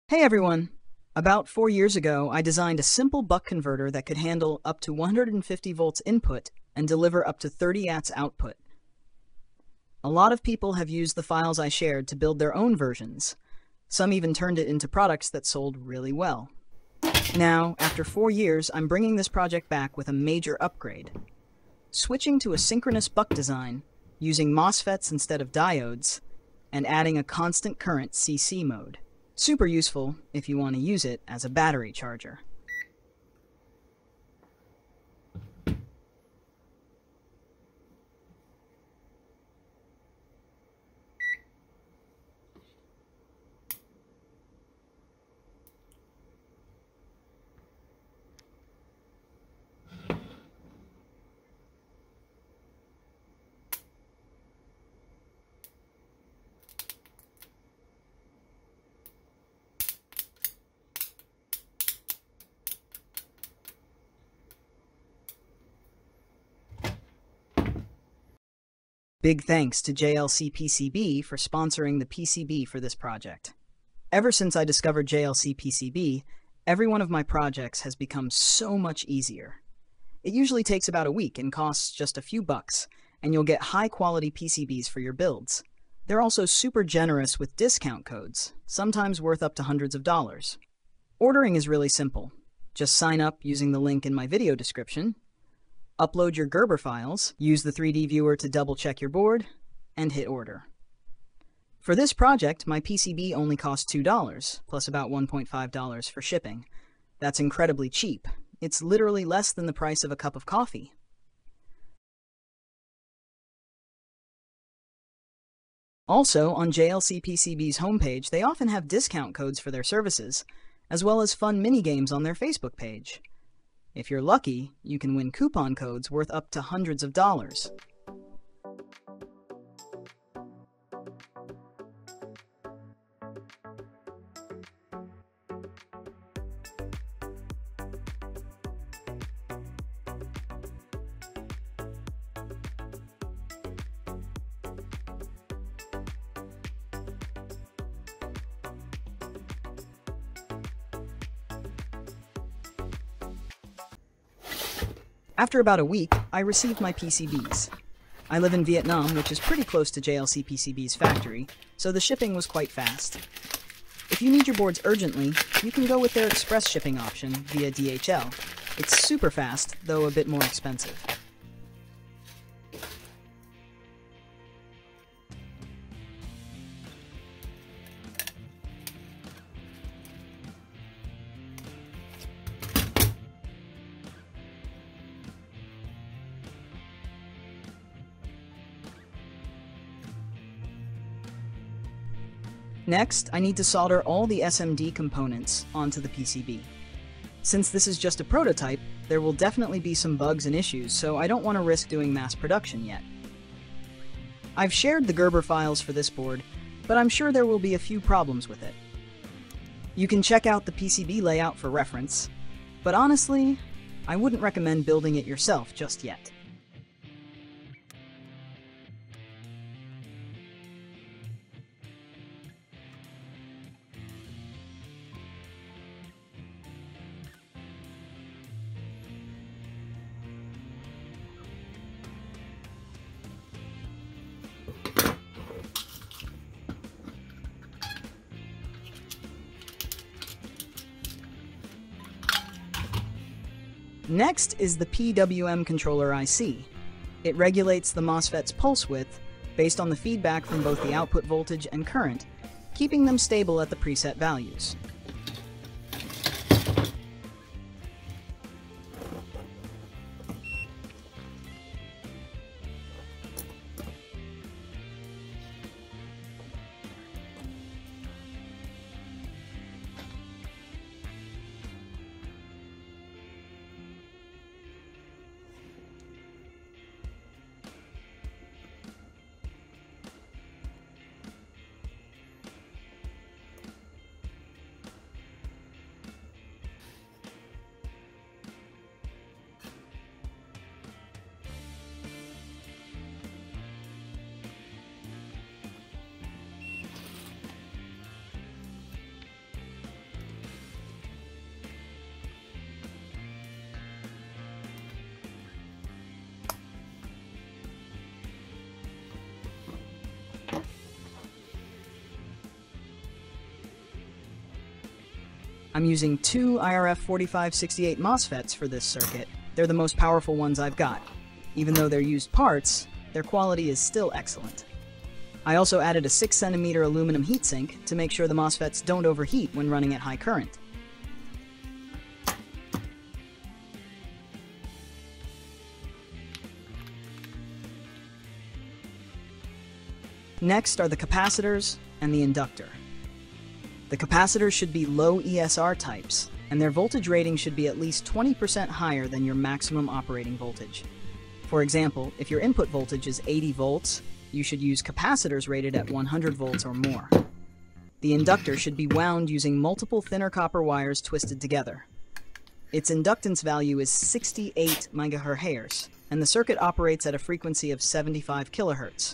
Hey everyone! About 4 years ago, I designed a simple buck converter that could handle up to 150 volts input and deliver up to 30 watts output. A lot of people have used the files I shared to build their own versions. Some even turned it into products that sold really well. Now, after 4 years, I'm bringing this project back with a major upgrade. Switching to a synchronous buck design, using MOSFETs instead of diodes, and adding a constant current CC mode. Super useful if you want to use it as a battery charger. Big thanks to JLCPCB for sponsoring the PCB for this project. Ever since I discovered JLCPCB, every one of my projects has become so much easier. It usually takes about a week and costs just a few bucks, and you'll get high-quality PCBs for your builds. They're also super generous with discount codes, sometimes worth up to hundreds of dollars. Ordering is really simple. Just sign up using the link in my video description, upload your Gerber files, use the 3D viewer to double-check your board, and hit order. For this project, my PCB only cost $2, plus about $1.5 for shipping. That's incredibly cheap. It's literally less than the price of a cup of coffee. Also, on JLCPCB's homepage, they often have discount codes for their services, as well as fun mini-games on their Facebook page. If you're lucky, you can win coupon codes worth up to hundreds of dollars. After about a week, I received my PCBs. I live in Vietnam, which is pretty close to JLCPCB's factory, so the shipping was quite fast. If you need your boards urgently, you can go with their express shipping option via DHL. It's super fast, though a bit more expensive. Next, I need to solder all the SMD components onto the PCB. Since this is just a prototype, there will definitely be some bugs and issues, so I don't want to risk doing mass production yet. I've shared the Gerber files for this board, but I'm sure there will be a few problems with it. You can check out the PCB layout for reference, but honestly, I wouldn't recommend building it yourself just yet. Next is the PWM controller IC. It regulates the MOSFET's pulse width based on the feedback from both the output voltage and current, keeping them stable at the preset values. I'm using two IRF4568 MOSFETs for this circuit. They're the most powerful ones I've got. Even though they're used parts, their quality is still excellent. I also added a 6 cm aluminum heatsink to make sure the MOSFETs don't overheat when running at high current. Next are the capacitors and the inductor. The capacitors should be low ESR types, and their voltage rating should be at least 20% higher than your maximum operating voltage. For example, if your input voltage is 80 volts, you should use capacitors rated at 100 volts or more. The inductor should be wound using multiple thinner copper wires twisted together. Its inductance value is 68 MHz, and the circuit operates at a frequency of 75 kHz.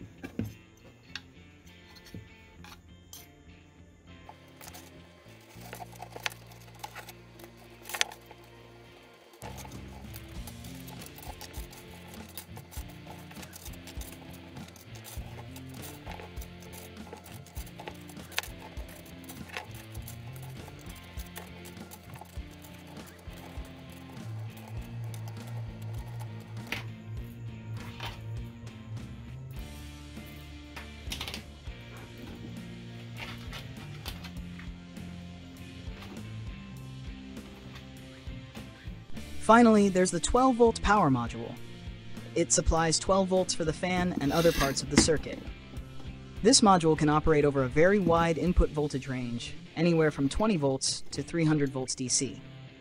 Finally, there's the 12-volt power module. It supplies 12 volts for the fan and other parts of the circuit. This module can operate over a very wide input voltage range, anywhere from 20 volts to 300 volts DC.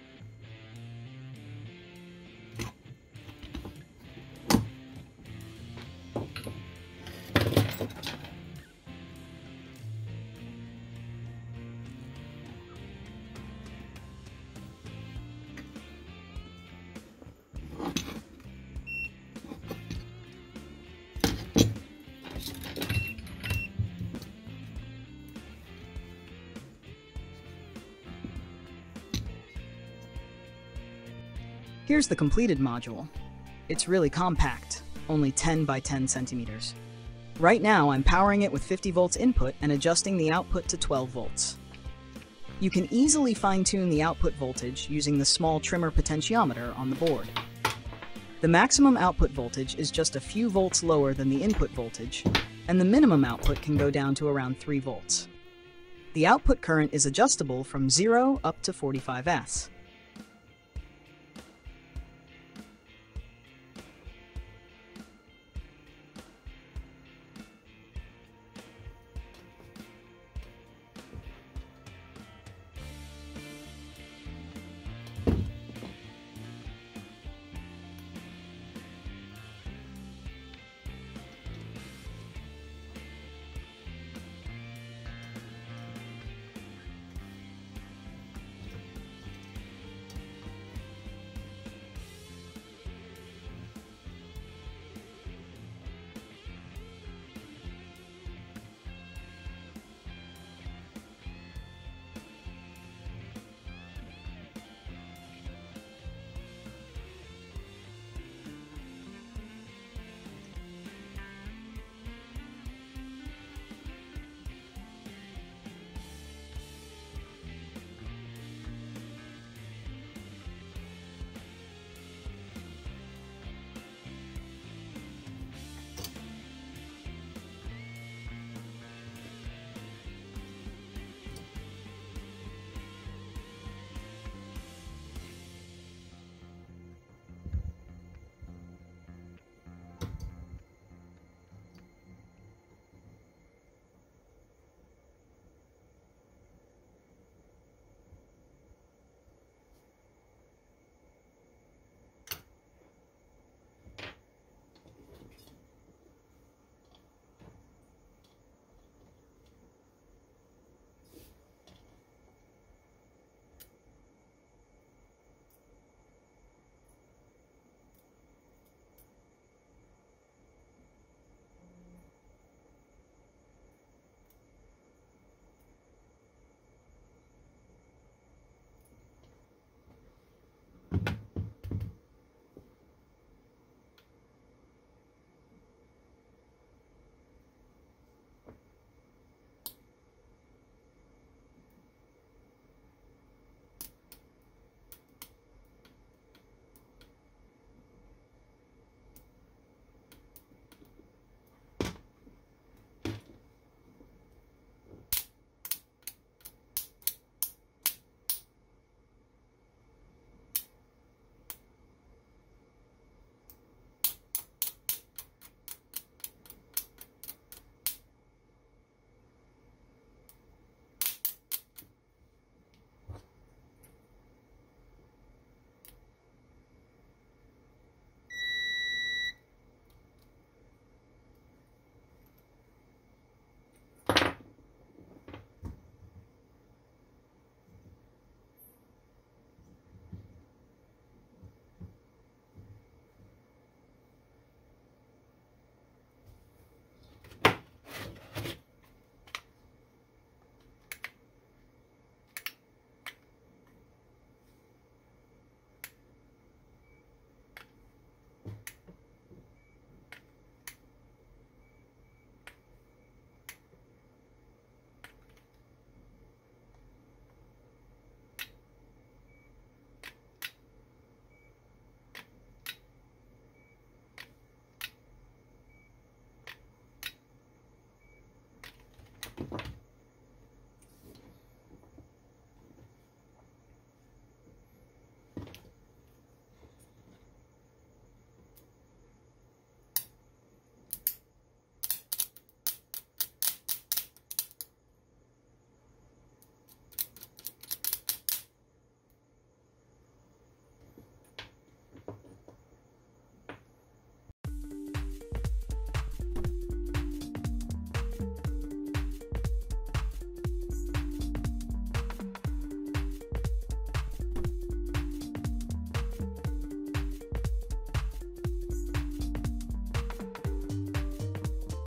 Here's the completed module. It's really compact, only 10 by 10 centimeters. Right now, I'm powering it with 50 volts input and adjusting the output to 12 volts. You can easily fine-tune the output voltage using the small trimmer potentiometer on the board. The maximum output voltage is just a few volts lower than the input voltage, and the minimum output can go down to around 3 volts. The output current is adjustable from 0 up to 45S.